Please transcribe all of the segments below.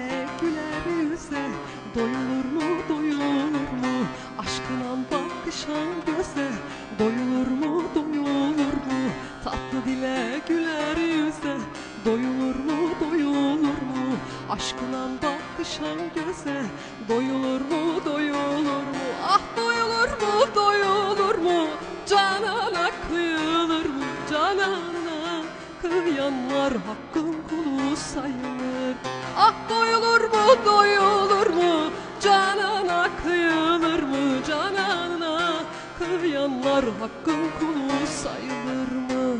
dile güler yüze, doyulur mu doyulur mu? Aşkına bakışan göze, doyulur mu doyulur mu? Tatlı dile güler yüze, doyulur mu doyulur mu? Aşkına bakışan göze, doyulur mu doyulur mu? Ah doyulur mu doyulur mu? Canana kıyılır mı? Canana kıyanlar hakkın kulu sayılır. Ah doyulur mu doyulur mu? Canana kıyılır mı? Canana kıyanlar hakkın kulu sayılır mı?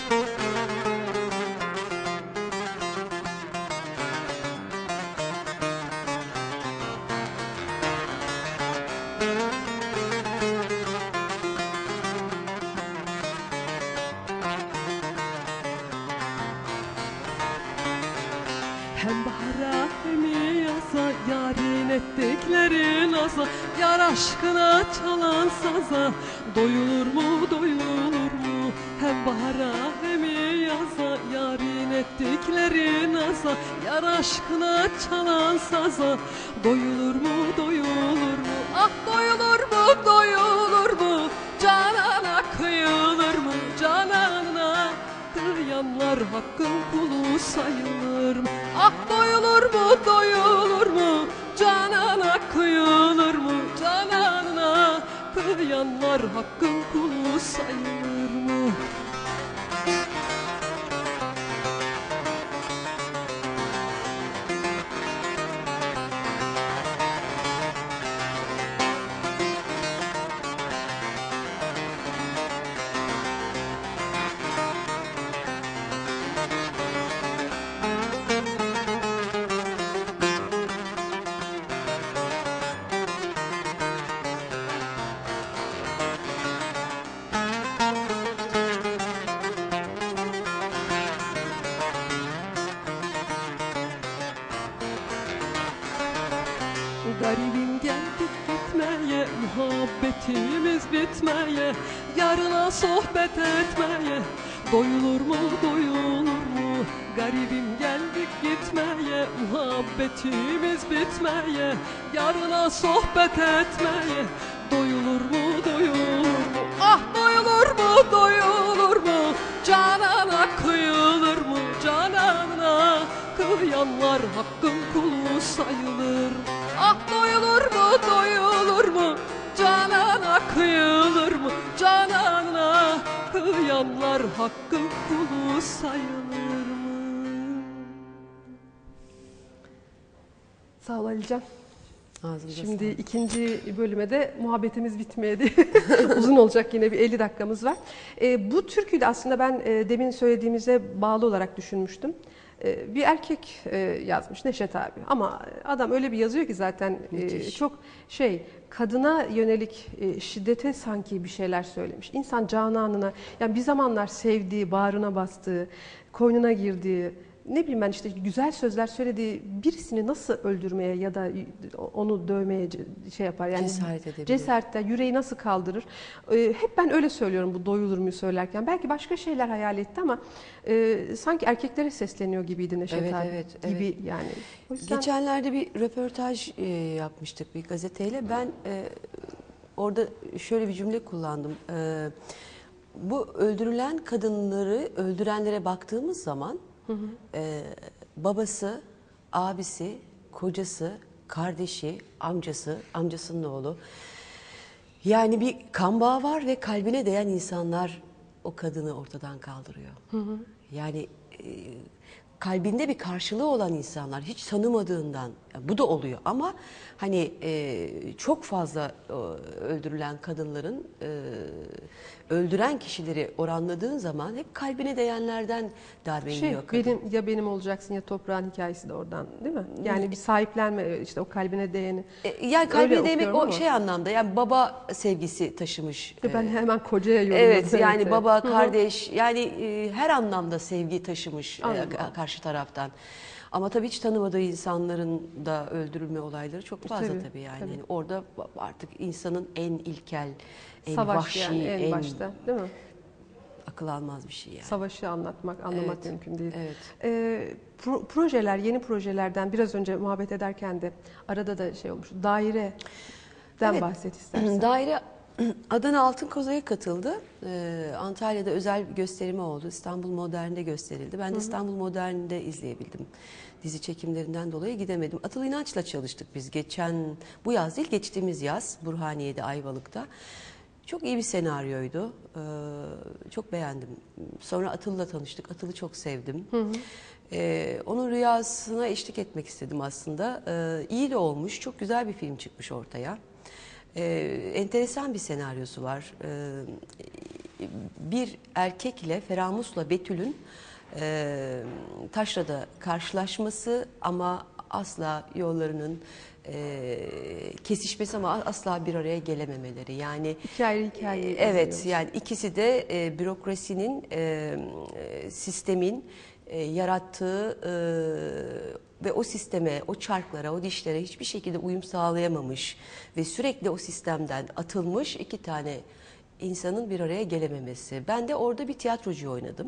Hem bahara hem yaza, yarın ettikleri naza, yar aşkına çalan saza, doyulur mu doyulur mu? Hem bahara hem yaza, yarın ettikleri naza, yar aşkına çalan saza, doyulur mu doyulur mu? Ah doyulur mu doyulur mu? Canana kıyılır mı? Canana kıyanlar hakkın kulu sayılır mı? Ah doyulur mu doyulur mu? Canana kıyılır mı? Canana kıyanlar hakkın kulu sayılır mı? Garibim geldik gitmeye, muhabbetimiz bitmeye, yarına sohbet etmeye, doyulur mu doyulur mu? Garibim geldik gitmeye, muhabbetimiz bitmeye, yarına sohbet etmeye, doyulur mu doyulur mu? Ah doyulur mu doyulur mu? Canana kıyılır mı? Canana kıyanlar hakkın kulu sayılır. Ah doyulur mu doyulur mu? Canana kıyılır mı? Canana kıyanlar hakkın kulu sayılır mı? Sağ ol Alican. Ağzınıza Şimdi sağlık. ikinci bölüme de muhabbetimiz bitmedi. Uzun olacak, yine bir 50 dakikamız var. Bu türküyü de aslında ben demin söylediğimize bağlı olarak düşünmüştüm. Bir erkek yazmış, Neşet abi, ama adam öyle bir yazıyor ki zaten çok kadına yönelik şiddete sanki bir şeyler söylemiş. İnsan cananına, yani bir zamanlar sevdiği, bağrına bastığı, koynuna girdiği, ne bileyim ben, işte güzel sözler söylediği birisini nasıl öldürmeye ya da onu dövmeye şey yapar, yani Cesaret edebilir. cesaretle yüreği nasıl kaldırır? Hep ben öyle söylüyorum bu doyulur mu söylerken. Belki başka şeyler hayal etti ama sanki erkeklere sesleniyor gibiydi Neşet Evet, abi evet, gibi evet. yani. O yüzden Geçenlerde bir röportaj yapmıştık bir gazeteyle. Ben orada şöyle bir cümle kullandım. Bu öldürülen kadınları öldürenlere baktığımız zaman babası, abisi, kocası, kardeşi, amcası, amcasının oğlu, yani bir kan bağı var ve kalbine değen insanlar o kadını ortadan kaldırıyor. Yani kalbinde bir karşılığı olan insanlar, hiç tanımadığından, bu da oluyor ama hani çok fazla öldürülen kadınların öldüren kişileri oranladığın zaman hep kalbine değenlerden darbe yiyor kadın. benim olacaksın ya toprağın hikayesi de oradan, değil mi? Yani bir sahiplenme, işte o kalbine değeni. Yani kalbine Öyle değmek o okuyorum ama. şey anlamda, yani baba sevgisi taşımış. Ben hemen kocaya yorumladım. Evet, yani evet. baba, Hı hı. kardeş, yani her anlamda sevgi taşımış Anladım. karşı taraftan. Ama tabii hiç tanımadığı insanların da öldürülme olayları çok fazla tabii yani. tabii. Yani orada artık insanın en ilkel, en Savaş, vahşi, yani en başta, değil mi? akıl almaz bir şey yani. Savaşı anlamak Evet, mümkün değil. evet. projeler, yeni projelerden biraz önce muhabbet ederken de arada da şey olmuş. Daireden Evet. bahset istersen. Daire Adana Altın Koza'ya katıldı. Antalya'da özel bir gösterimi oldu. İstanbul Modern'de gösterildi. Ben de İstanbul Modern'de izleyebildim. Dizi çekimlerinden dolayı gidemedim. Atıl İnanç'la çalıştık biz bu yaz değil, geçtiğimiz yaz Burhaniye'de, Ayvalık'ta. Çok iyi bir senaryoydu. Çok beğendim. Sonra Atıl'la tanıştık. Atıl'ı çok sevdim. Onun rüyasına eşlik etmek istedim aslında. İyi de olmuş. Çok güzel bir film çıkmış ortaya. Enteresan bir senaryosu var. Bir erkekle, Feramus'la Betül'ün taşrada karşılaşması ama asla yollarının kesişmesi ama asla bir araya gelememeleri. Yani İki ayrı hikayeyi evet, izliyoruz. yani ikisi de bürokrasinin, sistemin yarattığı ve o sisteme, o çarklara, o dişlere hiçbir şekilde uyum sağlayamamış ve sürekli o sistemden atılmış iki tane insanın bir araya gelememesi. Ben de orada bir tiyatrocuyu oynadım.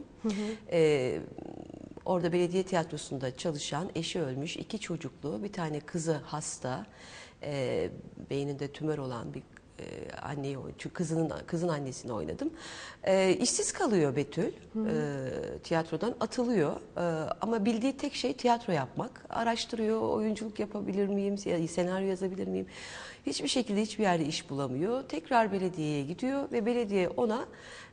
Orada belediye tiyatrosunda çalışan, eşi ölmüş, iki çocuklu, bir tane kızı hasta, beyninde tümör olan bir anneyi oynadım. Çünkü kızın annesini oynadım. İşsiz kalıyor Betül. Tiyatrodan atılıyor. Ama bildiği tek şey tiyatro yapmak. Araştırıyor, oyunculuk yapabilir miyim, senaryo yazabilir miyim? Hiçbir şekilde hiçbir yerde iş bulamıyor. Tekrar belediyeye gidiyor ve belediye ona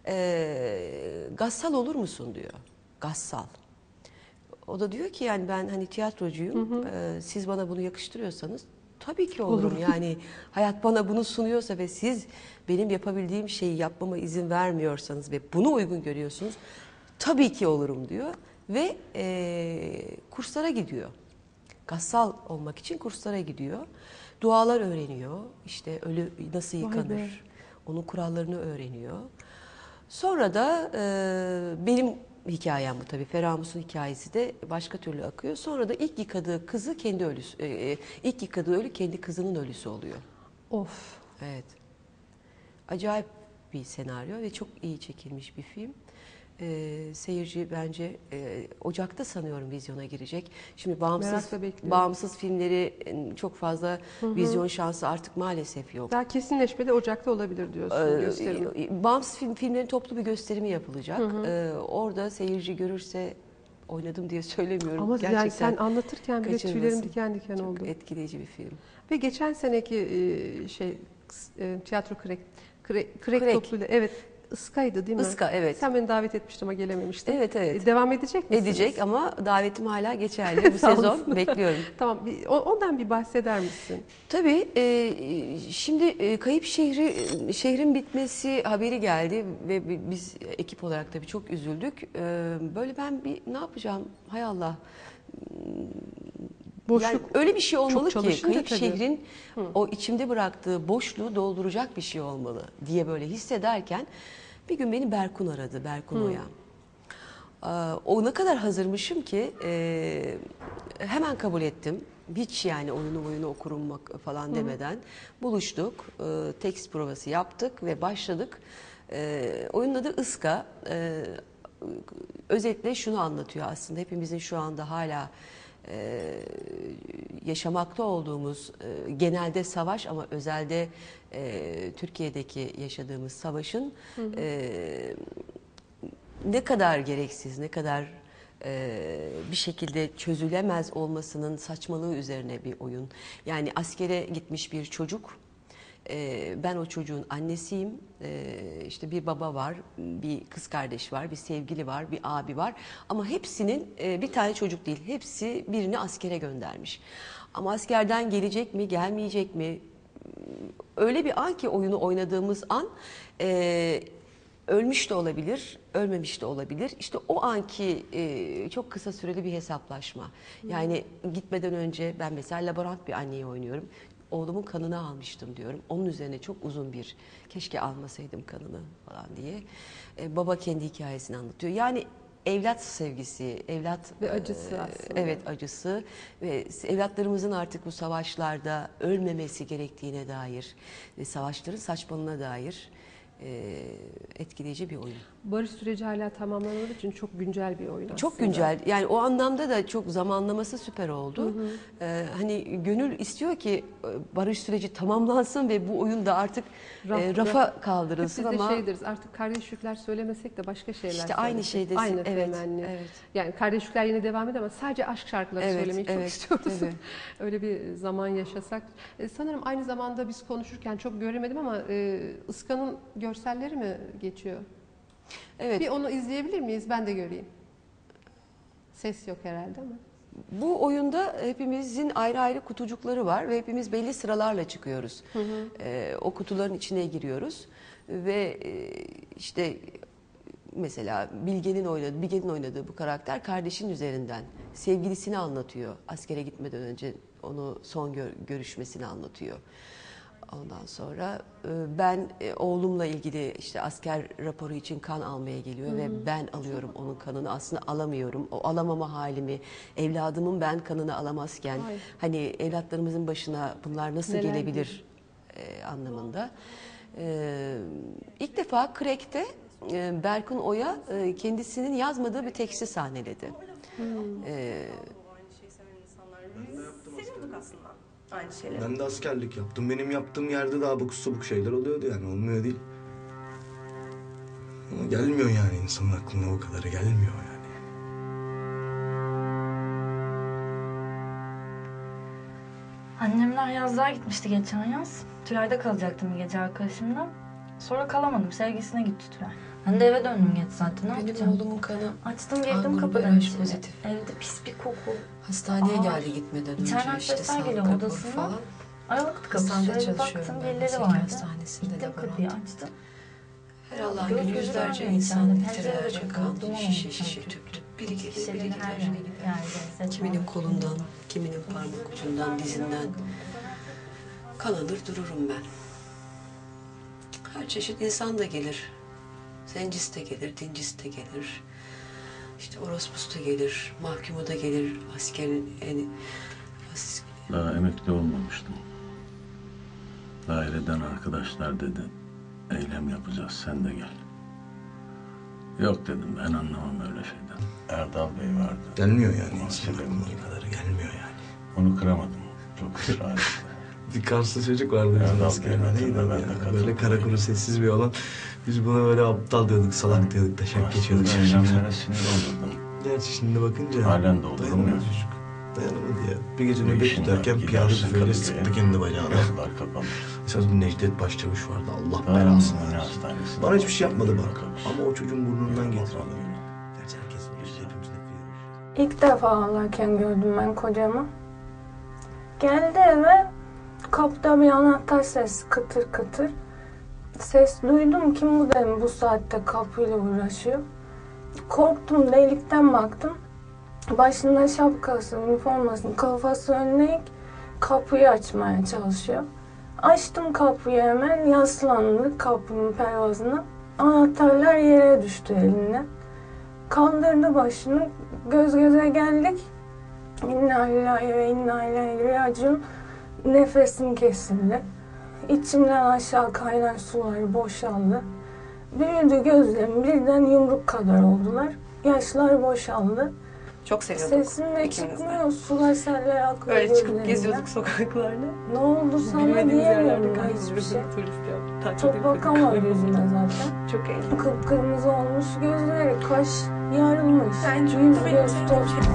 gassal olur musun diyor. Gassal. O da diyor ki yani ben hani tiyatrocuyum. Siz bana bunu yakıştırıyorsanız tabii ki olurum. Yani hayat bana bunu sunuyorsa ve siz benim yapabildiğim şeyi yapmama izin vermiyorsanız ve bunu uygun görüyorsunuz tabii ki olurum diyor ve kurslara gidiyor. Gassal olmak için kurslara gidiyor. Dualar öğreniyor. İşte ölü nasıl yıkanır. Onun kurallarını öğreniyor. Sonra da benim hikayem bu tabii. Feramus'un hikayesi de başka türlü akıyor. Sonra da ilk yıkadığı kızı kendi ölüsü, ilk yıkadığı ölü kendi kızının ölüsü oluyor. Of. Evet. Acayip bir senaryo ve çok iyi çekilmiş bir film. Seyirci bence Ocak'ta sanıyorum vizyona girecek. Şimdi Merakla bekliyorum. bağımsız filmleri çok fazla vizyon şansı artık maalesef yok. Daha kesinleşmedi, Ocak'ta olabilir diyorsun gösterimi. Bağımsız filmlerin toplu bir gösterimi yapılacak. Orada seyirci görürse oynadım diye söylemiyorum. Ama Gerçekten yani sen anlatırken bile kaçırmasın. tüylerim diken diken Çok oldu. etkileyici bir film. Ve geçen seneki tiyatro Krek Krek. topluluğuyla, evet, Iska'ydı değil mi? Iska, evet. Sen beni davet etmiştin ama gelememiştin. Evet, evet. Devam edecek misiniz? Edecek ama davetim hala geçerli. Bu Sağ sezon olsun. bekliyorum. Tamam, ondan bir bahseder misin? Tabii şimdi Kayıp Şehrin bitmesi haberi geldi ve biz ekip olarak tabii çok üzüldük. Böyle ben ne yapacağım? Hay Allah. Boşluk Yani öyle bir şey olmalı ki çalışınca Kayıp tabii. Şehrin o içimde bıraktığı boşluğu dolduracak bir şey olmalı diye böyle hissederken bir gün beni Berkun aradı, Berkun Oya. O ne kadar hazırmışım ki hemen kabul ettim. Hiç yani oyunu okurum falan demeden buluştuk. Tekst provası yaptık ve başladık. Oyunun adı Iska. Özetle şunu anlatıyor aslında. Hepimizin şu anda hala yaşamakta olduğumuz genelde savaş ama özelde Türkiye'deki yaşadığımız savaşın ne kadar gereksiz, ne kadar bir şekilde çözülemez olmasının saçmalığı üzerine bir oyun. Yani askere gitmiş bir çocuk, ben o çocuğun annesiyim, işte bir baba var, bir kız kardeş var, bir sevgili var, bir abi var. Ama hepsinin bir tane çocuk değil, hepsi birini askere göndermiş. Ama askerden gelecek mi, gelmeyecek mi? Öyle bir an ki oyunu oynadığımız an ölmüş de olabilir, ölmemiş de olabilir. İşte o anki çok kısa süreli bir hesaplaşma. Yani gitmeden önce ben mesela laborant bir anneyi oynuyorum. Oğlumun kanını almıştım diyorum. Onun üzerine çok uzun bir keşke almasaydım kanını falan diye. Baba kendi hikayesini anlatıyor. Yani evlat sevgisi, evlat Ve acısı aslında. Evet, acısı ve evlatlarımızın artık bu savaşlarda ölmemesi gerektiğine dair ve savaşların saçmalığına dair etkileyici bir oyun. Barış süreci hala tamamlanmadığı için çok güncel bir oyun aslında. Çok güncel. Yani o anlamda da çok zamanlaması süper oldu. Hani gönül istiyor ki barış süreci tamamlansın ve bu oyun da artık rafa kaldırılsın Hep biz de ama şey deriz, artık kardeşlikler söylemesek de başka şeyler işte aynı söylesek. şeydesin. Aynı Evet, temenni. evet. Yani kardeşlikler yine devam ediyor ama sadece aşk şarkıları Evet, söylemeyi çok evet, istiyoruz. tabii. Öyle bir zaman yaşasak. Sanırım aynı zamanda biz konuşurken çok göremedim ama Iska'nın görselleri mi geçiyor? Evet. Bir onu izleyebilir miyiz? Ben de göreyim. Ses yok herhalde ama. Bu oyunda hepimizin ayrı ayrı kutucukları var ve hepimiz belli sıralarla çıkıyoruz. O kutuların içine giriyoruz ve işte mesela Bilge'nin oynadığı bu karakter kardeşin üzerinden sevgilisini anlatıyor. Askere gitmeden önce onu son görüşmesini anlatıyor. Ondan sonra ben oğlumla ilgili işte asker raporu için kan almaya geliyor ve ben alıyorum onun kanını. Aslında alamıyorum. O alamama halimi, evladımın ben kanını alamazken Ay. hani evlatlarımızın başına bunlar nasıl Neler gelebilir anlamında. İlk defa Crack'te Berkun Oya kendisinin yazmadığı bir teksti sahneledi. Aynı şeyi seven insanlar. Biz seviyorduk aslında aynı şeyleri. Ben de askerlik yaptım. Benim yaptığım yerde daha abuk subuk şeyler oluyordu yani. Olmuyor değil. Ama gelmiyor yani insanın aklına o kadarı gelmiyor yani. Annemler yazlığa gitmişti geçen yaz. Tülay'da kalacaktım bir gece arkadaşımla. Sonra kalamadım. Sevgisine gitti Tülay. Ben de eve döndüm geç saatte. Ne yapacağım? oğlumun kanı Açtım kan girdim grubu kapıdan RH içeri. pozitif. Evde pis bir koku. Hastaneye Aa, geldi gitmeden önce. içeriden işte sesler sağlık geliyor raporu odasından. falan. Aralıktı kapısı. Hastanede Şöyle bir çalışıyorum baktım ben. birileri Mesleki vardı. hastanesinde Gittim laborant. kapıyı açtım. Her Allah'ın Göz günü gözü yüzlerce görmüyor insan içeride. litrelerce Pencerede kan, duman şişe olmuş şişe sanki. tüp tüp. Biri gelir, biri Şişelerin her gider. yerde. Kiminin kolundan, kiminin parmak ucundan, dizinden kan alır dururum ben. Her çeşit insan da gelir. Zencis de gelir, dincis de gelir. İşte orospus da gelir, mahkumu da gelir, askerin Daha emekli olmamıştım. Daireden arkadaşlar dedi, eylem yapacağız, sen de gel. Yok dedim, ben anlamam öyle şeyden. Erdal Bey vardı. Gelmiyor yani insanın Muhasebemiz. aklına o kadarı gelmiyor yani. Onu kıramadım, çok ısrar etti. Bir Karslı çocuk vardı bizim Erdal askerde. Bey'in Neydi hatırına adı ben ya? de katıldım. Böyle kara kuru sessiz bir olan. Biz buna böyle aptal diyorduk, salak diyorduk, taşak geçiyorduk. Aslında eylemlere sinir olurdum. Gerçi şimdi bakınca Halen de olurum dayanamadı ya. çocuk. Dayanamadı ya. Bir gece Bir nöbet işin var, tutarken piyade gidersin tüfeğiyle Kadıköy'e. sıktı kendi bacağına. Kapılar kapanır. Esas bu Necdet Başçavuş vardı. Allah Daha belasını Ünlü versin. Hastanesi'nde Bana hiçbir şey yapmadı bak. bakıyoruz. Ama o çocuğun burnundan Yok, getirdi. vallahi. Gerçi herkes bilir. Hepimiz nefret İlk defa ağlarken gördüm ben kocamı. Geldi eve, kapıda bir anahtar sesi kıtır kıtır. Ses duydum, kim bu dedim bu saatte kapıyla uğraşıyor. Korktum, delikten baktım. Başında şapkası, üniformasının kafası önüne eğik, kapıyı açmaya çalışıyor. Açtım kapıyı hemen, yaslandı kapının pervazına. Anahtarlar yere düştü elinden. Kaldırdı başını, göz göze geldik. İnna lillahi ve inna ileyhi raciun. Nefesim kesildi. İçimden aşağı kaynar sular boşaldı. Büyüdü gözlerim, birden yumruk kadar oldular. Yaşlar boşaldı. Çok seviyorduk. Sesim de ikimiz de. çıkmıyor, sular seller akıyor Böyle çıkıp gözlerimden. geziyorduk sokaklarda. Ne oldu sana Bilmediğimiz yerlerde diyemiyorum da hiçbir kayboluyorduk. şey. Turist ya. Takip Çok ediyorduk. bakamadı yüzüme zaten. Çok eğlenceli. Kıpkırmızı olmuş gözleri, kaş yarılmış. Yani çok Yüz da benim göz sevdiğim toz. şey.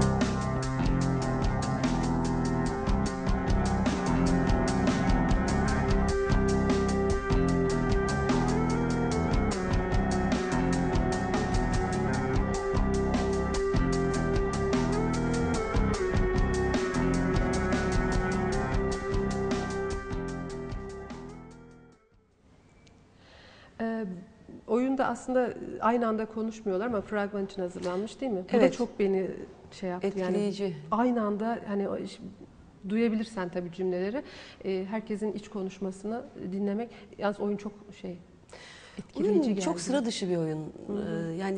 Oyunda aslında aynı anda konuşmuyorlar ama fragman için hazırlanmış değil mi? Bu da Evet. çok beni şey yaptı. Etkileyici. Yani aynı anda hani duyabilirsen tabii cümleleri, herkesin iç konuşmasını dinlemek. Yalnız oyun çok etkileyici Oyun geldi. çok sıra dışı bir oyun. Yani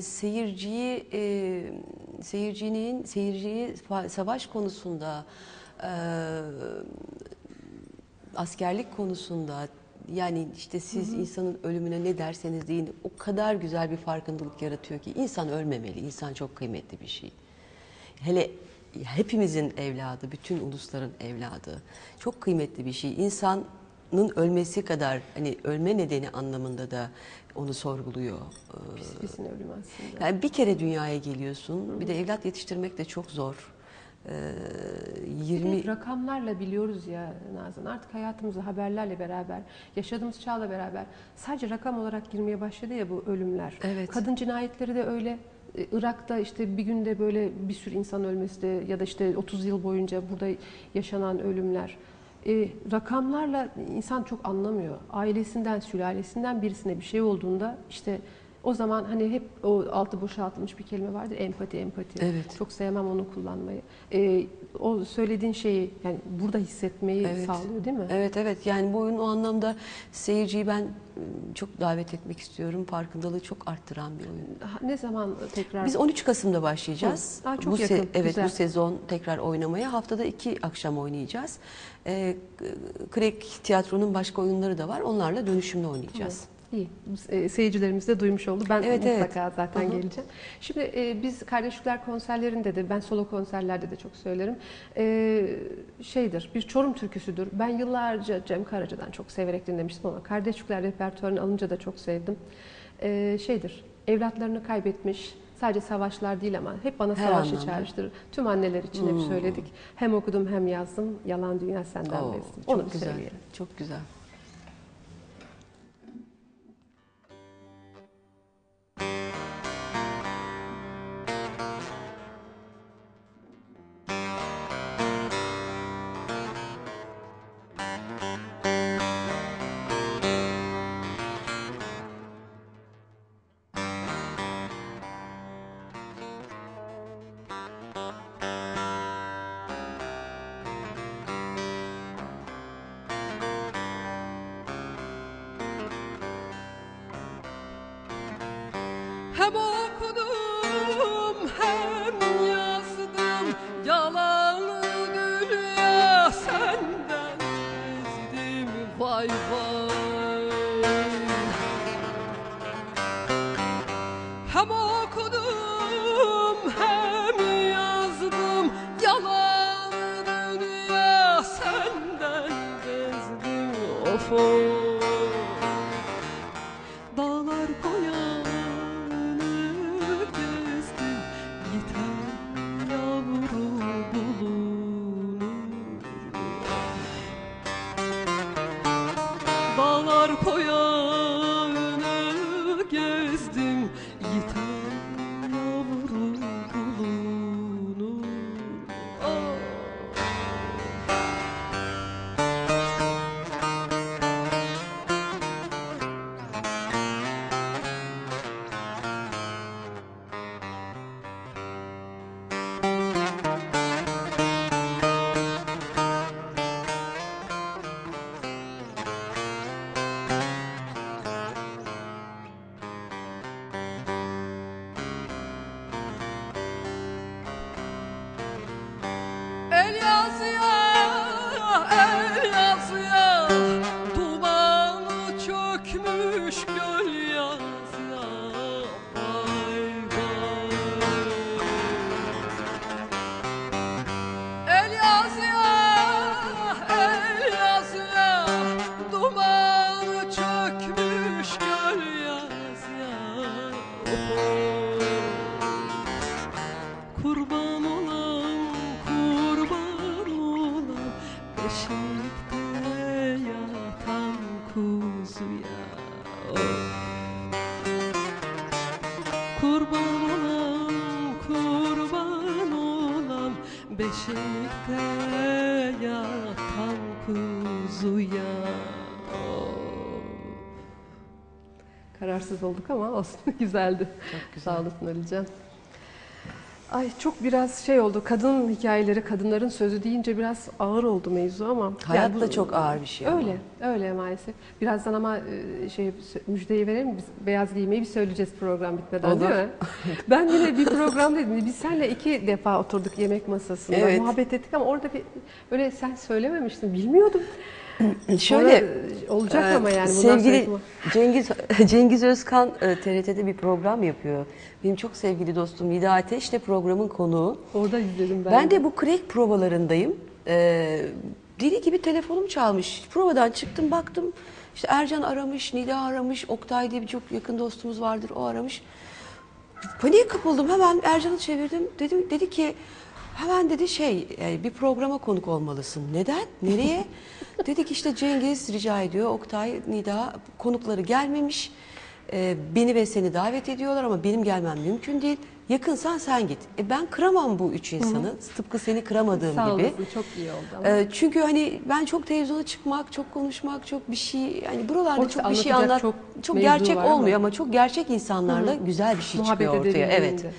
seyirciyi savaş konusunda, askerlik konusunda, Yani işte siz insanın ölümüne ne derseniz deyin o kadar güzel bir farkındalık yaratıyor ki insan ölmemeli. İnsan çok kıymetli bir şey. Hele hepimizin evladı, bütün ulusların evladı. Çok kıymetli bir şey. İnsanın ölmesi kadar hani ölme nedeni anlamında da onu sorguluyor. Pislisin ölüm aslında. Yani bir kere dünyaya geliyorsun. Bir de evlat yetiştirmek de çok zor. 20 Rakamlarla biliyoruz ya Nazan, artık hayatımıza haberlerle beraber, yaşadığımız çağla beraber sadece rakam olarak girmeye başladı ya bu ölümler. Evet. Kadın cinayetleri de öyle. Irak'ta işte bir günde böyle bir sürü insan ölmesi de ya da işte 30 yıl boyunca burada yaşanan ölümler. Rakamlarla insan çok anlamıyor. Ailesinden, sülalesinden birisine bir şey olduğunda işte o zaman hani hep o altı boşaltılmış bir kelime vardır. Empati, empati. Evet. Çok sevmem onu kullanmayı. O söylediğin şeyi yani burada hissetmeyi sağlıyor değil mi? Evet, evet. Yani bu oyun o anlamda seyirciyi ben çok davet etmek istiyorum. Farkındalığı çok arttıran bir oyun. Ne zaman tekrar? Biz 13 Kasım'da başlayacağız. Aa, çok yakın. Evet, Güzel. bu sezon tekrar oynamaya. Haftada 2 akşam oynayacağız. Krek Tiyatro'nun başka oyunları da var. Onlarla dönüşümlü oynayacağız. İyi. Seyircilerimiz de duymuş oldu. Ben Evet, mutlaka zaten geleceğim. Şimdi biz Kardeşlikler konserlerinde de, ben solo konserlerde de çok söylerim. Şeydir, bir Çorum türküsüdür. Ben yıllarca Cem Karaca'dan çok severek dinlemiştim ama Kardeşlikler repertuarını alınca da çok sevdim. Şeydir, evlatlarını kaybetmiş, sadece savaşlar değil ama hep bana Her savaşı anlamda. çağrıştırır. Tüm anneler için hep söyledik. Hem okudum hem yazdım. Yalan dünya senden Oo, bezdim. çok Onu bir güzel. söyleyelim. Çok güzel. Hem okudum hem yazdım, yalanı dünya senden bezdim, vay vay. Hem okudum hem yazdım, yalanı dünya senden bezdim, of of. Dağlar koyanı gezdim, yeter yavru bulunur. Dağlar koyanı gezdim, yeter yavru bulunur. Ah. El yazıya, el yazıya, dumanı çökmüş göl yazıya, vay vay. El yazıya, el yazıya, dumanı çökmüş göl yazıya, kurban olam, kurban olam, beşikte yatan kuzuya. Kurban olam, kurban olam, beşikte yatan kuzuya. Kararsız olduk ama olsun, güzeldi. Çok güzel. Sağ olasın Alican. Ay çok biraz şey oldu, kadın hikayeleri, kadınların sözü deyince biraz ağır oldu mevzu ama. Hayat yani da çok ağır bir şey ama. Öyle, öyle maalesef. Birazdan ama müjdeyi verelim mi? Biz beyaz giymeyi bir söyleyeceğiz program bitmeden Olur. değil mi? Ben yine bir program dedim. Biz seninle 2 defa oturduk yemek masasında, Evet. muhabbet ettik ama orada öyle sen söylememiştin, bilmiyordum. Şöyle olacak ama yani bundan sevgili sonraki- Cengiz Özkan TRT'de bir program yapıyor. Benim çok sevgili dostum Nida Ateş de programın konuğu. Orada izledim ben. Ben de bu crack provalarındayım. Deli gibi telefonum çalmış. Provadan çıktım baktım. İşte Ercan aramış, Nida aramış, Oktay diye bir çok yakın dostumuz vardır, o aramış. Paniğe kapıldım, hemen Ercan'ı çevirdim. Dedi ki hemen dedi bir programa konuk olmalısın. Neden? Nereye? Dedi ki işte Cengiz rica ediyor, Oktay, Nida konukları gelmemiş. Beni ve seni davet ediyorlar ama benim gelmem mümkün değil. Yakınsan sen git. Ben kıramam bu üç insanı. Tıpkı seni kıramadığım Sağ gibi. olasın, çok iyi oldu ama. Çünkü hani ben çok televizyona çıkmak, çok konuşmak, çok bir şey yani buralarda Oysa çok bir şey anlatacak anlat, çok mevzu gerçek var ama. olmuyor ama çok gerçek insanlarla güzel bir şey Muhabbet çıkıyor ortaya. Evet. edebildiğinde.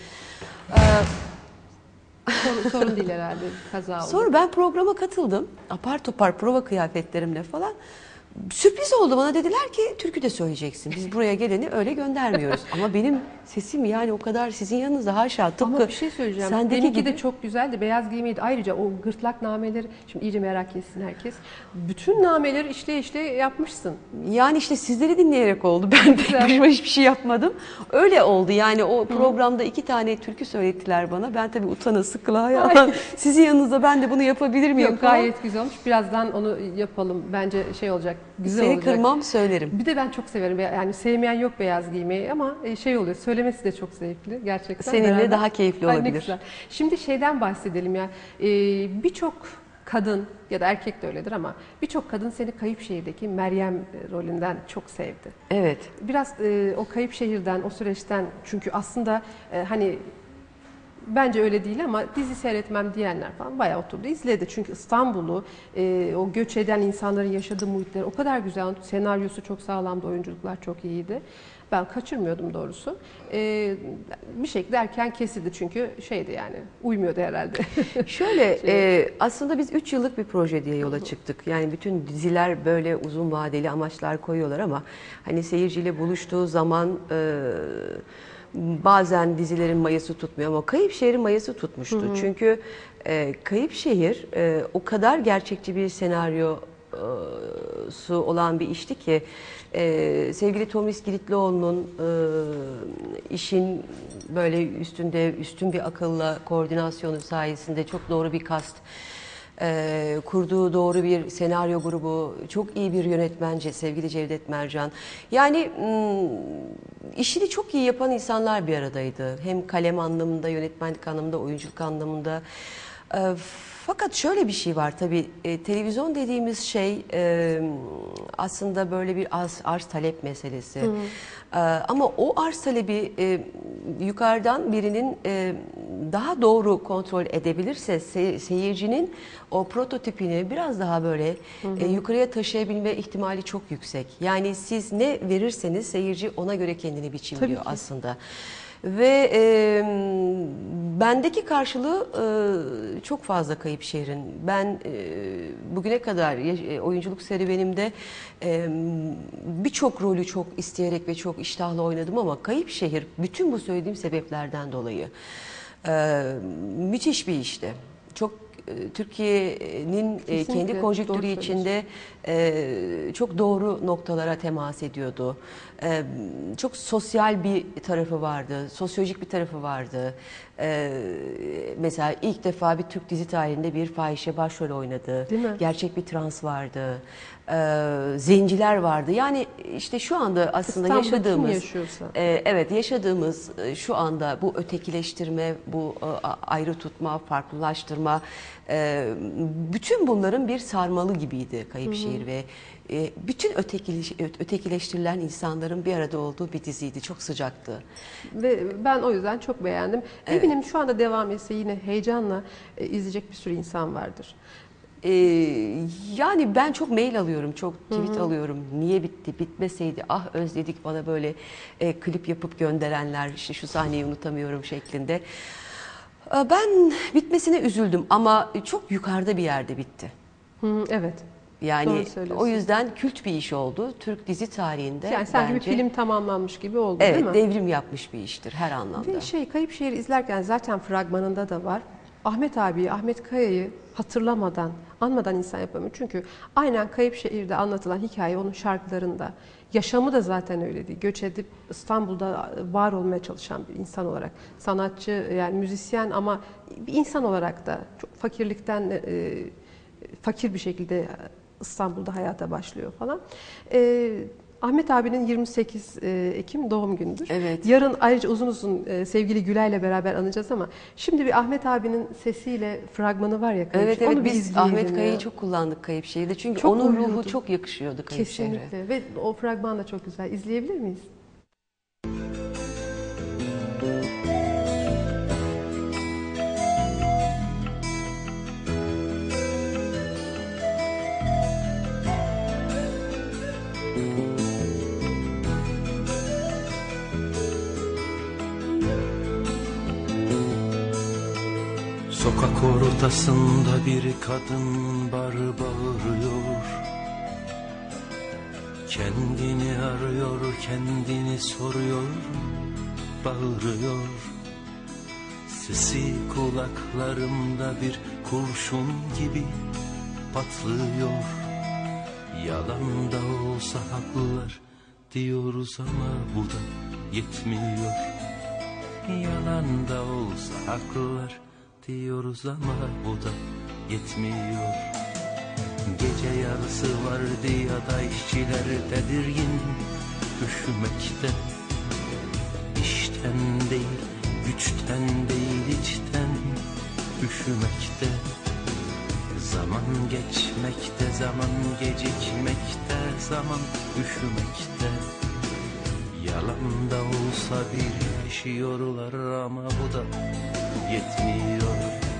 Sorun değil herhalde, kaza oldu. Sonra ben programa katıldım. Apar topar prova kıyafetlerimle falan. Sürpriz oldu, bana dediler ki türkü de söyleyeceksin. Biz buraya geleni öyle göndermiyoruz. Ama benim sesim yani o kadar sizin yanınızda haşa tıpkı Ama bir şey söyleyeceğim. sendeki Benimki gibi. de çok güzeldi. Beyaz giymeydi. Ayrıca o gırtlak nameleri, şimdi iyice merak etsin herkes. Bütün nameleri işle yapmışsın. Yani işte sizleri dinleyerek oldu. Ben tek başıma hiçbir şey yapmadım. Öyle oldu yani o programda 2 tane türkü söylettiler bana. Ben tabii utana sıkıla ya. Sizin yanınızda ben de bunu yapabilir miyim Yok, falan. gayet güzel olmuş. Birazdan onu yapalım. Bence olacak. Güzel Seni olacak. kırmam söylerim. Bir de ben çok severim. Yani sevmeyen yok beyaz giymeyi ama oluyor. Söylemesi de çok zevkli gerçekten. Seninle Beraber. daha keyifli Ay, ne olabilir. güzel. Şimdi şeyden bahsedelim ya. Birçok kadın ya da erkek de öyledir ama birçok kadın seni Kayıpşehir'deki Meryem rolünden çok sevdi. Evet. Biraz o Kayıpşehir'den, o süreçten, çünkü aslında hani bence öyle değil ama dizi seyretmem diyenler falan bayağı oturdu izledi. Çünkü İstanbul'u, o göç eden insanların yaşadığı muhitleri o kadar güzel, senaryosu çok sağlamdı, oyunculuklar çok iyiydi. Ben kaçırmıyordum doğrusu. Bir şekilde erken kesildi çünkü yani uymuyordu herhalde. Şöyle aslında biz 3 yıllık bir proje diye yola çıktık. Yani bütün diziler böyle uzun vadeli amaçlar koyuyorlar ama hani seyirciyle buluştuğu zaman bazen dizilerin mayası tutmuyor ama Kayıpşehir'in mayası tutmuştu. Çünkü Kayıpşehir o kadar gerçekçi bir senaryosu olan bir işti ki sevgili Tomris Giritlioğlu'nun işin böyle üstün bir akılla koordinasyonu sayesinde çok doğru bir kast, kurduğu doğru bir senaryo grubu, çok iyi bir yönetmenci sevgili Cevdet Mercan. Yani işini çok iyi yapan insanlar bir aradaydı. Hem kalem anlamında, yönetmenlik anlamında, oyunculuk anlamında. Fakat şöyle bir şey var tabii, televizyon dediğimiz şey aslında böyle bir arz talep meselesi. Ama o arz talebi yukarıdan birinin daha doğru kontrol edebilirse seyircinin o prototipini biraz daha böyle yukarıya taşıyabilme ihtimali çok yüksek. Yani siz ne verirseniz seyirci ona göre kendini biçimliyor aslında. Ve bendeki karşılığı çok fazla Kayıpşehir'in. Ben bugüne kadar oyunculuk serüvenimde birçok rolü çok isteyerek ve çok iştahlı oynadım ama Kayıpşehir bütün bu söylediğim sebeplerden dolayı müthiş bir işti. Çok Türkiye'nin kendi konjonktürü doğru içinde çok doğru noktalara temas ediyordu. Çok sosyal bir tarafı vardı, sosyolojik bir tarafı vardı. Mesela ilk defa bir Türk dizi tarihinde bir fahişe başrol oynadı. Değil mi? Gerçek bir trans vardı. Zenciler vardı. Yani işte şu anda aslında İstanbul'da kim yaşadığımız, yaşıyorsa. evet yaşadığımız şu anda bu ötekileştirme, bu ayrı tutma, farklılaştırma, bütün bunların bir sarmalı gibiydi Kayıpşehir ve bütün ötekileştirilen insanların bir arada olduğu bir diziydi. Çok sıcaktı. Ve ben o yüzden çok beğendim. Eminim şu anda devam etse yine heyecanla izleyecek bir sürü insan vardır. Yani ben çok mail alıyorum, çok tweet alıyorum. Niye bitti, bitmeseydi, ah özledik, bana böyle klip yapıp gönderenler, işte şu sahneyi unutamıyorum şeklinde. Ben bitmesine üzüldüm ama çok yukarıda bir yerde bitti. Evet. Yani Doğru söylüyorsun. o yüzden kült bir iş oldu. Türk dizi tarihinde Yani sanki bir bence, film tamamlanmış gibi oldu değil mi? evet, devrim yapmış bir iştir her anlamda. Ve Kayıpşehir'i izlerken zaten fragmanında da var. Ahmet abiyi, Ahmet Kaya'yı hatırlamadan, anmadan insan yapamıyor. Çünkü aynen Kayıp Şehir'de anlatılan hikaye onun şarkılarında. Yaşamı da zaten öyleydi. Göç edip İstanbul'da var olmaya çalışan bir insan olarak. Sanatçı, yani müzisyen ama bir insan olarak da çok fakirlikten, fakir bir şekilde İstanbul'da hayata başlıyor falan. Ahmet abinin 28 Ekim doğum günüdür. Evet. Yarın ayrıca uzun uzun sevgili Gülay'la beraber anacağız ama şimdi bir Ahmet abinin sesiyle fragmanı var ya Kayıp Evet Şehir. evet, Onu bir biz izleyelim Ahmet Kaya'yı ya. çok kullandık Kayıp Şehir'de. Çünkü Çok onun ruhu uyuyordu. çok yakışıyordu Kayıp Şehir'e. Kesinlikle ve o fragman da çok güzel. İzleyebilir miyiz? Sokak ortasında bir kadın bağırıyor. Kendini arıyor, kendini soruyor, bağırıyor. Sesi kulaklarımda bir kurşun gibi patlıyor. Yalan da olsa haklılar diyoruz ama bu da yetmiyor. Yalan da olsa haklılar diyoruz ama bu da yetmiyor. Gece yarısı vardiyada işçiler tedirgin üşümekte. İşten değil, güçten değil, içten üşümekte. Zaman geçmekte, zaman gecikmekte, zaman üşümekte. Yalan da olsa bir yaşıyorlar ama bu da yetmiyor.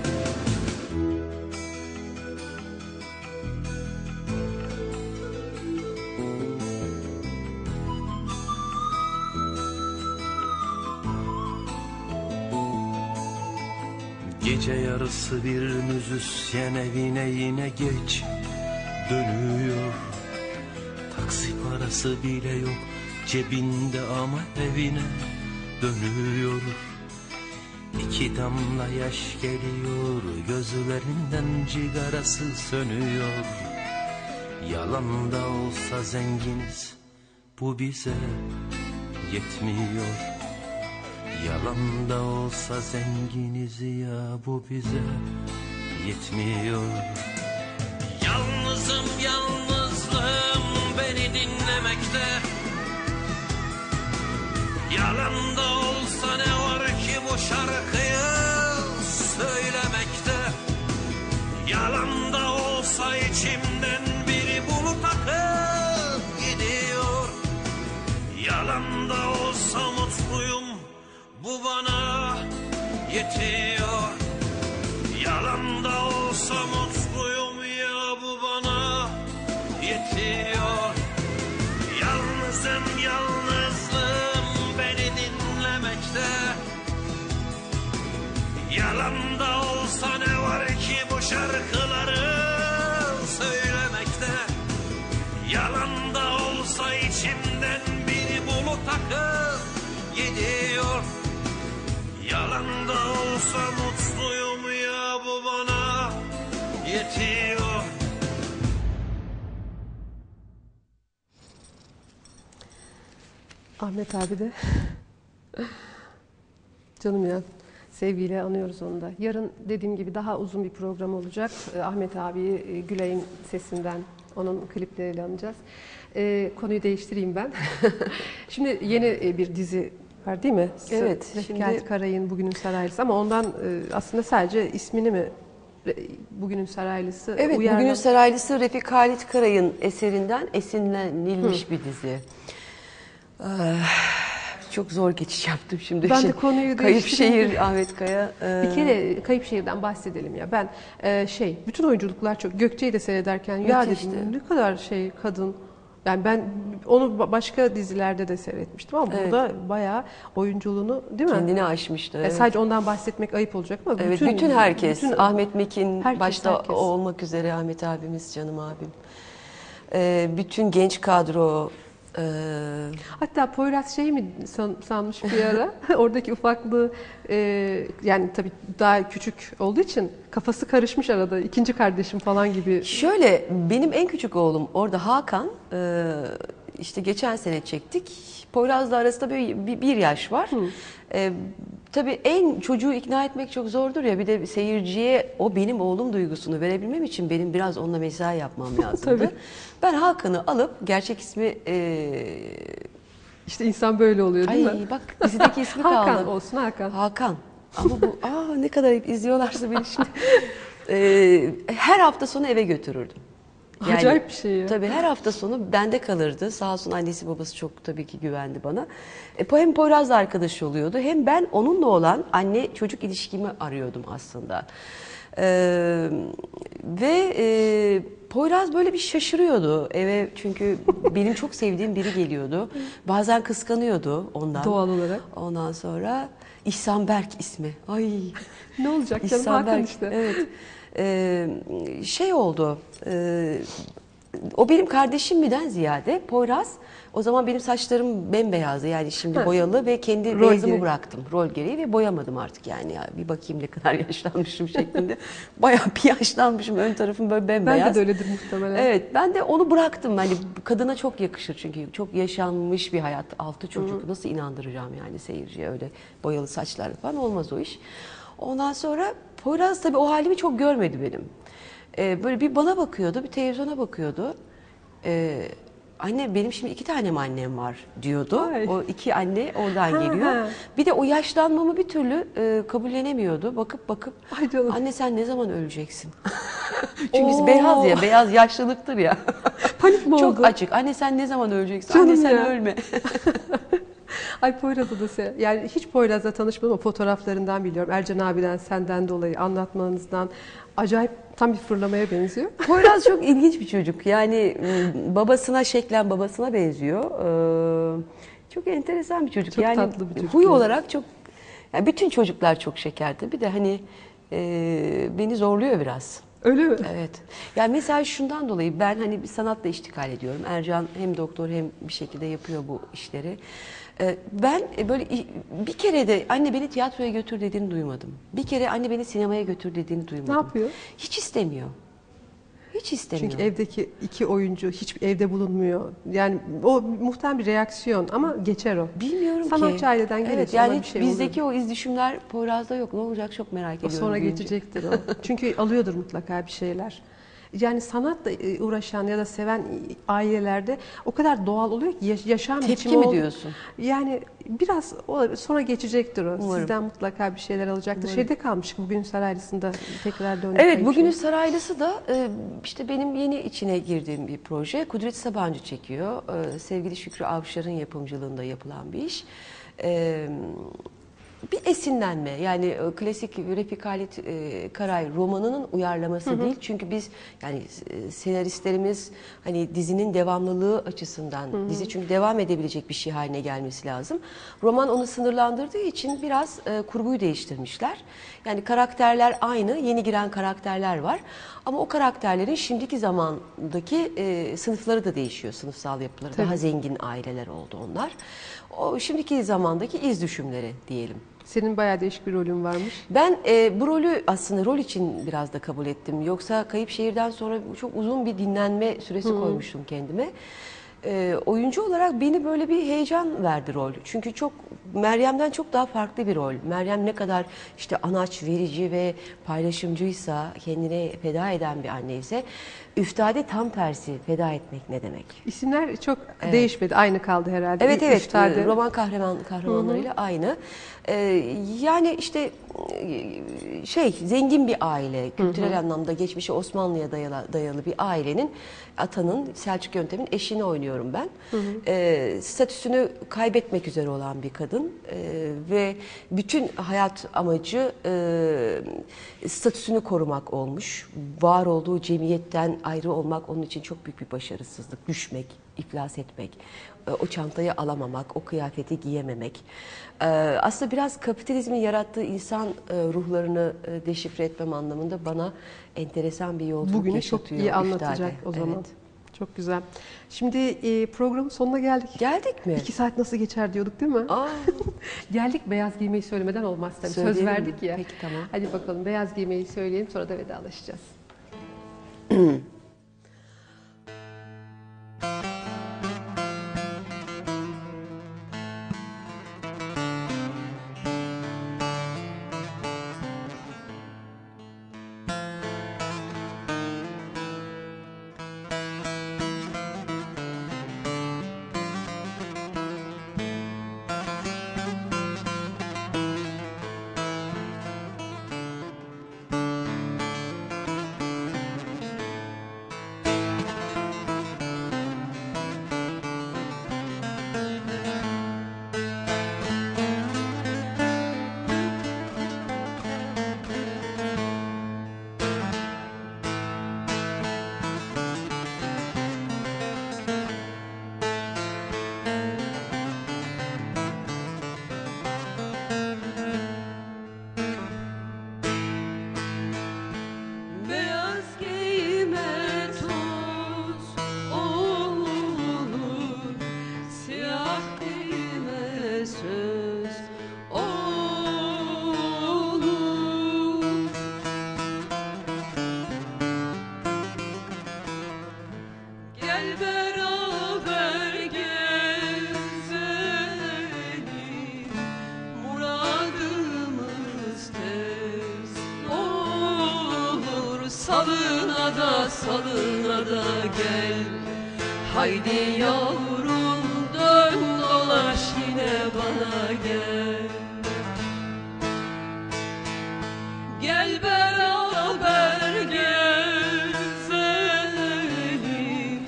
Gece yarısı bir müzisyen evine yine geç dönüyor. Taksi parası bile yok cebinde ama evine dönüyor. İki damla yaş geliyor, gözlerinden cigarası sönüyor. Yalan da olsa zenginiz, bu bize yetmiyor. Yalan da olsa zenginiz ya, bu bize yetmiyor. Yalnızım, yalnızlığım beni dinlemekte. Yalan da olsa ne var ki bu şarkıyı söylemekte. Yalan da olsa içimden biri bulut akıp gidiyor. Yalan da olsa mutluyum, bu bana yetiyor. Yalan da olsa mutluyum ya, bu bana yetiyor. Yalnızım, yalnızlığım beni dinlemekte. Yalan da olsa ne var ki bu şarkıları söylemekte. Yalan da olsa içimden biri bulut akıp gidiyor. Yalan da olsa mutluyum ya, bu bana yetiyor. Ahmet abi de canım ya, sevgiyle anıyoruz onu da. Yarın dediğim gibi daha uzun bir program olacak. Ahmet abiyi Gülay'ın sesinden, onun klipleriyle anacağız. Konuyu değiştireyim ben. Şimdi yeni bir dizi var değil mi? Evet, Refik şimdi- Karay'ın Bugünün Saraylısı ama ondan aslında sadece ismini mi Bugünün Saraylısı Evet, uyarlamış? Bugünün Saraylısı Refik Halit Karay'ın eserinden esinlenilmiş bir dizi. Çok zor geçiş yaptım şimdi. Ben de konuyu Kayıp değiştireyim. Şehir, Ahmet Kaya. Bir kere Kayıp Şehir'den bahsedelim ya. Ben bütün oyunculuklar çok. Gökçe'yi de seyrederken ya Müthişti. dedim ne kadar kadın. Yani ben onu başka dizilerde de seyretmiştim ama Evet. burada bayağı oyunculuğunu değil mi? Kendini aşmıştı. Evet. Sadece ondan bahsetmek ayıp olacak ama Evet, bütün herkes, Ahmet Mekin herkes, başta herkes. olmak üzere, Ahmet abimiz, canım abim. Bütün genç kadro, Hatta Poyraz şey mi sanmış bir ara, oradaki ufaklığı yani tabii daha küçük olduğu için kafası karışmış arada, ikinci kardeşim falan gibi. Şöyle, benim en küçük oğlum orada Hakan, işte geçen sene çektik. Poyraz'la arasında böyle bir yaş var. Tabii en çocuğu ikna etmek çok zordur ya, bir de seyirciye o benim oğlum duygusunu verebilmem için benim biraz onunla mesai yapmam lazımdı. Tabii. Ben Hakan'ı alıp, gerçek ismi İşte insan böyle oluyor değil mi? ay bak dizideki ismi kaldı. Hakan olsun, Hakan. Hakan. Ama bu ne kadar hep izliyorlarsa beni şimdi. Her hafta sonu eve götürürdüm. Acayip bir şey ya. Tabii her hafta sonu bende kalırdı. Sağ olsun annesi babası çok tabii ki güvendi bana. Hem Poyraz'la arkadaş oluyordu, hem ben onunla olan anne çocuk ilişkimi arıyordum aslında. Poyraz böyle bir şaşırıyordu eve, çünkü benim çok sevdiğim biri geliyordu. Bazen kıskanıyordu ondan. Doğal olarak. Ondan sonra İhsan Berk ismi. Ay Ne olacak canım, İhsan Hakan Berk, işte. evet. Şey oldu. O benim kardeşimden ziyade Poyraz, o zaman benim saçlarım bembeyazdı, yani şimdi boyalı ve kendi Rol beyazımı gereği. bıraktım rol gereği ve boyamadım artık, yani ya bir bakayım ne kadar yaşlanmışım şeklinde. Bayağı bir yaşlanmışım, ön tarafım böyle bembeyaz. Ben de öyledir muhtemelen. Evet, ben de onu bıraktım. Hani kadına çok yakışır çünkü çok yaşanmış bir hayat, 6 çocuk, nasıl inandıracağım yani seyirciye öyle boyalı saçlar falan, olmaz o iş. Ondan sonra Poyraz tabii o halimi çok görmedi benim. Böyle bir bana bakıyordu, bir televizyona bakıyordu. Anne benim şimdi 2 tane mi annem var diyordu. Ay. O 2 anne oradan geliyor. Bir de o yaşlanmamı bir türlü kabullenemiyordu. Bakıp Ay canım. anne sen ne zaman öleceksin? Çünkü biz beyaz ya, beyaz yaşlılıktır ya. Panik mi Çok oldu? açık. Anne sen ne zaman öleceksin? Canım Anne sen ya. ölme. Ay Poyraz'ı da yani hiç Poyraz'la tanışmadım ama fotoğraflarından biliyorum. Ercan abiden, senden dolayı, anlatmanızdan acayip, tam bir fırlamaya benziyor. Poyraz çok ilginç bir çocuk. Yani babasına, şeklen babasına benziyor. Çok enteresan bir çocuk. Çok yani tatlı bir çocuk huy yani. olarak çok, yani bütün çocuklar çok şekerdi. Bir de hani beni zorluyor biraz. Öyle mi? Evet. Yani mesela şundan dolayı ben hani bir sanatla iştikal ediyorum. Ercan hem doktor hem bir şekilde yapıyor bu işleri. Ben böyle bir kere de anne beni tiyatroya götür dediğini duymadım. Bir kere anne beni sinemaya götür dediğini duymadım. Ne yapıyor? Hiç istemiyor. Hiç istemiyor. Çünkü evdeki 2 oyuncu hiç evde bulunmuyor. Yani o muhtemelen bir reaksiyon ama geçer o. Bilmiyorum ki. Sanatçı aileden gelince evet, yani ona bir hiç şey bizdeki olur. o iz düşümler Poyraz'da yok. Ne olacak çok merak O ediyorum. sonra büyüyünce. geçecektir o. Çünkü alıyordur mutlaka bir şeyler. Yani sanatla uğraşan ya da seven ailelerde o kadar doğal oluyor ki yaşam Tepki biçimi mi oldu. diyorsun? Yani biraz sonra geçecektir o. Umarım. Sizden mutlaka bir şeyler alacaktır. Umarım. Şeyde kalmış bugün Saraylısı'nda tekrar döndük. Evet, bugünün Saraylısı da işte benim yeni içine girdiğim bir proje. Kudret Sabancı çekiyor. Sevgili Şükrü Avşar'ın yapımcılığında yapılan bir iş. Bir esinlenme, yani klasik Refik Halit Karay romanının uyarlaması değil. Çünkü biz yani senaristlerimiz hani dizinin devamlılığı açısından, dizi çünkü devam edebilecek bir şey haline gelmesi lazım. Roman onu sınırlandırdığı için biraz kurguyu değiştirmişler. Yani karakterler aynı, yeni giren karakterler var. Ama o karakterlerin şimdiki zamandaki sınıfları da değişiyor, sınıfsal yapıları. Tabii. Daha zengin aileler oldu onlar. O şimdiki zamandaki iz düşümleri diyelim. Senin bayağı değişik bir rolün varmış. Ben bu rolü aslında rol için biraz da kabul ettim. Yoksa Kayıp Şehir'den sonra çok uzun bir dinlenme süresi koymuştum kendime. Oyuncu olarak beni böyle bir heyecan verdi rol. Çünkü Meryem'den çok daha farklı bir rol. Meryem ne kadar işte anaç, verici ve paylaşımcıysa, kendine feda eden bir anneyse, Üftade tam tersi, feda etmek ne demek? İsimler çok değişmedi. Aynı kaldı herhalde. Evet, evet. Üftade. Roman kahramanlarıyla aynı. Yani işte zengin bir aile, kültürel anlamda geçmişi Osmanlı'ya dayalı bir ailenin, atanın, Selçuk Yöntem'in eşini oynuyorum ben. Statüsünü kaybetmek üzere olan bir kadın ve bütün hayat amacı statüsünü korumak olmuş. Var olduğu cemiyetten ayrı olmak onun için çok büyük bir başarısızlık. Düşmek, iflas etmek, o çantayı alamamak, o kıyafeti giyememek. Aslında biraz kapitalizmin yarattığı insan ruhlarını deşifre etmem anlamında bana enteresan bir yolculuk Bugünü yaşatıyor. çok iyi anlatacak Üftade. o zaman. Evet. Çok güzel. Şimdi programın sonuna geldik. Geldik mi? 2 saat nasıl geçer diyorduk değil mi? Aa, Geldik, beyaz giymeyi söylemeden olmaz tabii. Söz Söyleyelim verdik mi? ya. Peki, tamam. Hadi bakalım beyaz giymeyi söyleyelim, sonra da vedalaşacağız. beyaz giyme toz olur, siyah giyme söz olur. Gel beraber gezelim, muradımız tez olur. Salına da gel, haydi yavrum dön dolaş yine bana gel. Gel beraber gezelim,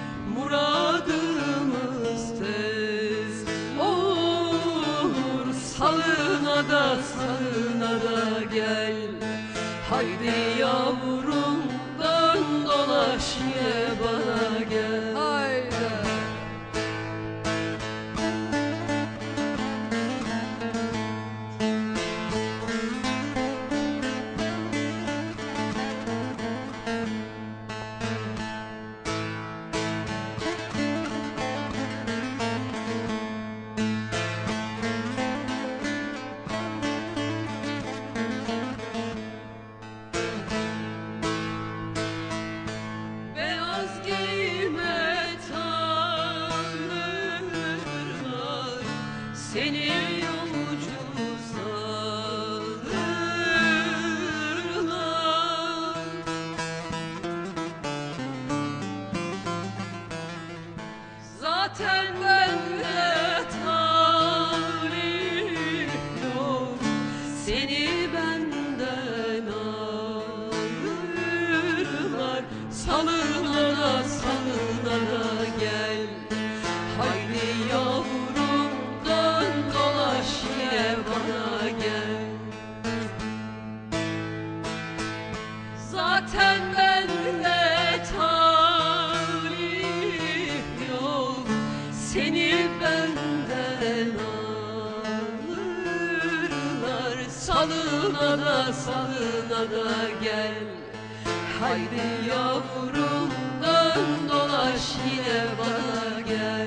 muradımız tez olur. Salına da gel, haydi yavrum dön dolaş yine bana gel. Haydi. Beyaz giyme tanrılar, seni yolcu sanırlar. Zaten bende talih yok, seni benden alırlar. Salına da gel, haydi yavrum dön dolaş yine bana gel. Zaten bende talih yok, seni benden alırlar. Salına da gel, haydi yavrum dön dolaş yine bana gel.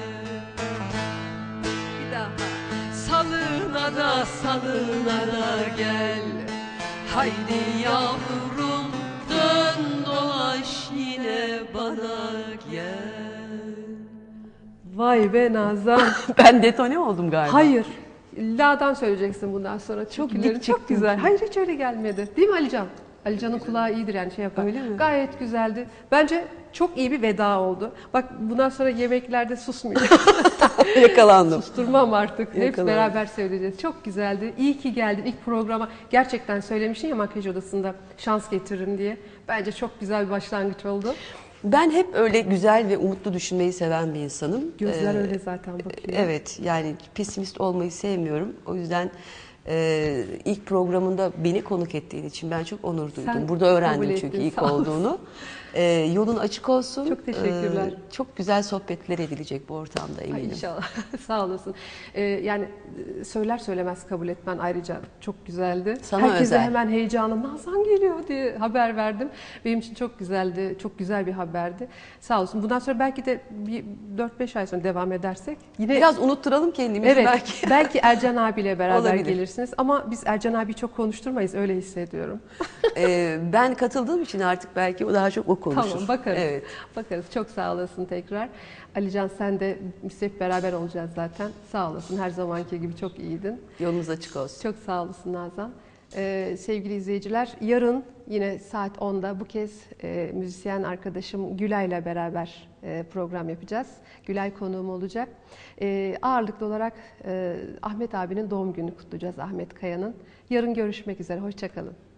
Bir daha. Salına da gel, haydi yavrum dön dolaş yine bana gel. Vay be Nazan. Ben detone oldum galiba. Hayır. La'dan söyleyeceksin bundan sonra. Çok dik çok çıktın güzel. ki. Hayır, hiç öyle gelmedi. Değil mi Alican? Alican'ın kulağı iyidir yani, şey yapar. Öyle mi? Gayet güzeldi. Bence çok iyi bir veda oldu. Bak bundan sonra yemeklerde susmuyor. Yakalandım. Susturmam artık. Hep Yakalandım. beraber söyleyeceğiz. Çok güzeldi. İyi ki geldin ilk programa. Gerçekten söylemiştin ya makyaj odasında şans getiririm diye. Bence çok güzel bir başlangıç oldu. Ben hep öyle güzel ve umutlu düşünmeyi seven bir insanım. Gözler öyle zaten bakıyor. Evet, yani pesimist olmayı sevmiyorum. O yüzden ilk programında beni konuk ettiğin için ben çok onur duydum. Sen Burada öğrendim kabul çünkü ettin, ilk sağ olasın. olduğunu. Yolun açık olsun. Çok teşekkürler. Çok güzel sohbetler edilecek bu ortamda Ay, eminim. İnşallah. Sağ olasın. Yani söyler söylemez kabul etmen ayrıca çok güzeldi. Sana Herkese özel. hemen heyecanım, Nazan geliyor diye haber verdim. Benim için çok güzeldi, çok güzel bir haberdi. Sağ olsun. Bundan sonra belki de bir 4-5 ay sonra devam edersek yine Biraz unutturalım kendimizi evet, belki. belki Ercan abiyle beraber Olabilir. gelirsiniz. Ama biz Ercan abi çok konuşturmayız, öyle hissediyorum. Ben katıldığım için artık belki o daha çok o konuşur. Tamam, bakarız. Evet. Bakarız. Çok sağ olasın tekrar. Alican, sen de biz hep beraber olacağız zaten. Sağ olasın. Her zamanki gibi çok iyiydin. Yolunuz açık olsun. Çok sağ olasın Nazan. Sevgili izleyiciler, yarın yine saat 10'da bu kez müzisyen arkadaşım Gülay'la beraber program yapacağız. Gülay konuğum olacak. Ağırlıklı olarak Ahmet abinin doğum gününü kutlayacağız, Ahmet Kaya'nın. Yarın görüşmek üzere. Hoşça kalın.